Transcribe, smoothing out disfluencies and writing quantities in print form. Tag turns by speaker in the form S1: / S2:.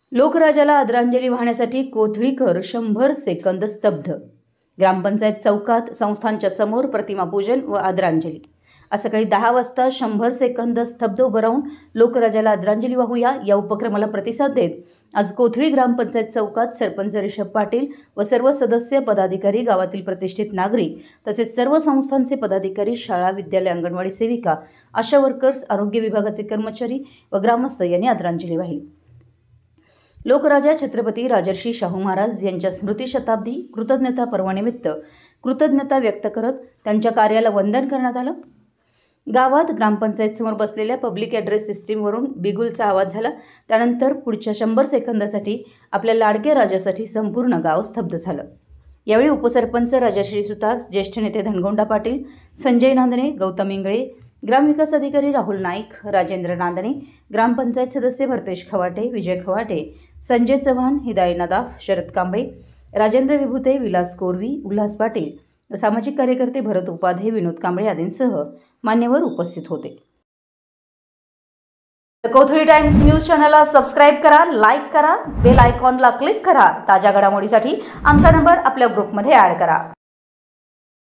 S1: लोकराजाला आदरांजली वाहण्यासाठी कोथळीकर 100 सेकंद स्तब्ध। ग्रामपंचायत चौकात संस्थांच्या समोर प्रतिमा पूजन व आदरांजली। आज सकाळी 10 वाजता 100 सेकंद स्तब्ध उभं राहून लोकराजाला आदरांजली वाहूया या उपक्रमाला प्रतिसाद देत आज कोथळी ग्रामपंचायत चौकात सरपंच ऋषभ पाटील व सर्व सदस्य पदाधिकारी, गावातील प्रतिष्ठित नागरिक तसेच सर्व संस्थांचे पदाधिकारी, शाळा, विद्यालय, अंगणवाडी सेविका, आशा वर्कर्स, आरोग्य विभागाचे कर्मचारी व ग्रामस्थ यांनी आदरांजली वाहिली। लोकराजा छत्रपती राजर्षी शाहू महाराज यांच्या स्मृती शताब्दी कृतज्ञता पर्वानिमित्त कृतज्ञता व्यक्त करत त्यांच्या कार्याला वंदन करण्यात आलं। गावात ग्रामपंचायत समोर बसलेल्या पब्लिक ॲड्रेस सिस्टीमवरून बिगुलचा आवाज झाला। त्यानंतर पुढच्या 100 सेकंदासाठी आपल्या लाडक्या राजासाठी संपूर्ण गाव स्तब्ध झालं। यावेळी उपसरपंच राजश्री सुतार, ज्येष्ठ नेते धनगोंडा पाटील, संजय नांदणे, गौतम इंगळे, ग्रामविकास अधिकारी राहुल नाईक, राजेंद्र नांदणे, ग्रामपंचायत सदस्य भरतेश खवाटे, विजय खवाटे, संजय चव्हाण, हिदाय नदाफ, शरद कांबळे, राजेंद्र विभूते, विलास कोरवी, उल्हास पाटील, सामाजिक कार्यकर्ते भरत उपाध्ये, विनोद कांबळे आदींसह मान्यवर उपस्थित होते। कोथळी टाइम्स न्यूज चॅनलला सबस्क्राइब करा, लाईक करा, बेल आयकॉनला क्लिक करा। ताज्या घडामोडीसाठी आमचा नंबर आपल्या ग्रुपमध्ये ॲड करा।